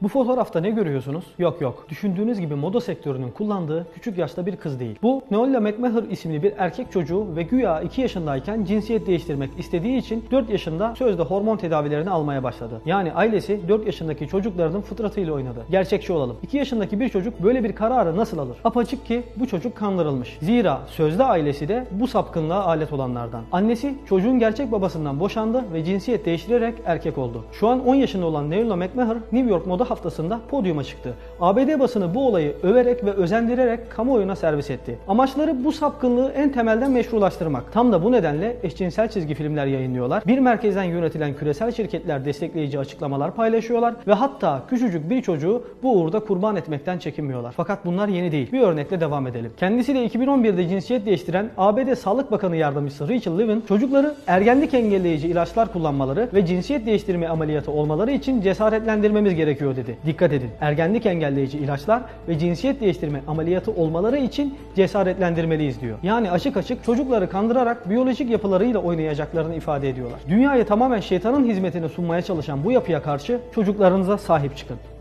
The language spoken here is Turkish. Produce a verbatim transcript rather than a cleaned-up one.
Bu fotoğrafta ne görüyorsunuz? Yok yok. Düşündüğünüz gibi moda sektörünün kullandığı küçük yaşta bir kız değil. Bu Noella McMahon isimli bir erkek çocuğu ve güya iki yaşındayken cinsiyet değiştirmek istediği için dört yaşında sözde hormon tedavilerini almaya başladı. Yani ailesi dört yaşındaki çocuklarının fıtratıyla oynadı. Gerçekçi olalım. iki yaşındaki bir çocuk böyle bir kararı nasıl alır? Apaçık ki bu çocuk kandırılmış. Zira sözde ailesi de bu sapkınlığa alet olanlardan. Annesi çocuğun gerçek babasından boşandı ve cinsiyet değiştirerek erkek oldu. Şu an on yaşında olan Noella McMahon New York Moda Haftası'nda podyuma çıktı. A B D basını bu olayı överek ve özendirerek kamuoyuna servis etti. Amaçları bu sapkınlığı en temelden meşrulaştırmak. Tam da bu nedenle eşcinsel çizgi filmler yayınlıyorlar. Bir merkezden yönetilen küresel şirketler destekleyici açıklamalar paylaşıyorlar ve hatta küçücük bir çocuğu bu uğurda kurban etmekten çekinmiyorlar. Fakat bunlar yeni değil. Bir örnekle devam edelim. Kendisi de iki bin on birde cinsiyet değiştiren A B D Sağlık Bakanı Yardımcısı Rachel Levin, çocukları ergenlik engelleyici ilaçlar kullanmaları ve cinsiyet değiştirme ameliyatı olmaları için cesaretlendirmemiz gerekiyor dedi. Dikkat edin. Ergenlik engelleyici ilaçlar ve cinsiyet değiştirme ameliyatı olmaları için cesaretlendirmeliyiz diyor. Yani açık açık çocukları kandırarak biyolojik yapılarıyla oynayacaklarını ifade ediyorlar. Dünyayı tamamen şeytanın hizmetine sunmaya çalışan bu yapıya karşı çocuklarınıza sahip çıkın.